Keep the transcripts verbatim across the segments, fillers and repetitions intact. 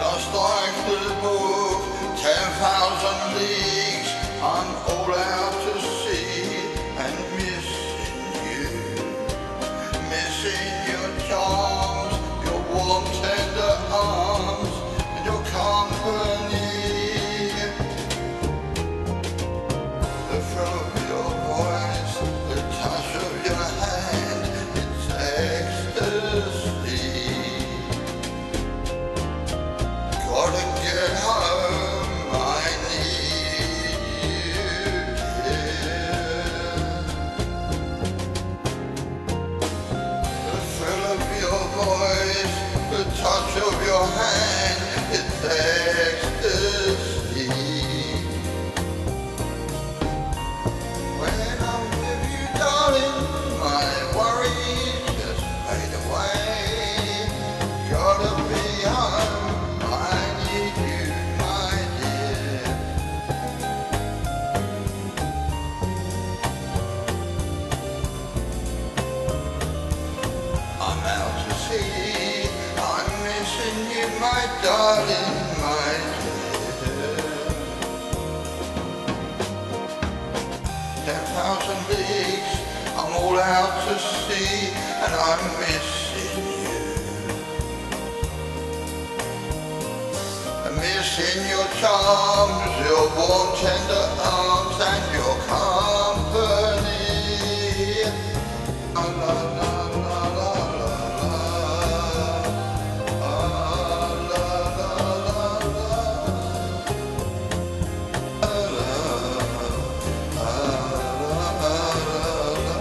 Just like the book, ten thousand leagues, I'm all out to sea and missing you. Missing your charms, your warm tender arms, and your company. The thrill of your voice, the touch of your hand, it's ecstasy. Gotta get home, I need you here. The thrill of your voice, the touch of your hand, it's ecstasy. When I'm with you, darling, my worries just fade away. Gotta be home, I need you, my dear. I'm out to sea, I'm missing you, my darling, my dear. Ten thousand leagues, I'm all out to sea, and I'm missing you. I'm missing your charms, your warm tender arms, and your company. La la la la la la la. Ah, la la la la. La la. Ah, la la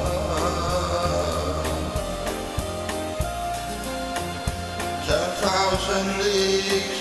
la. Ten thousand leagues,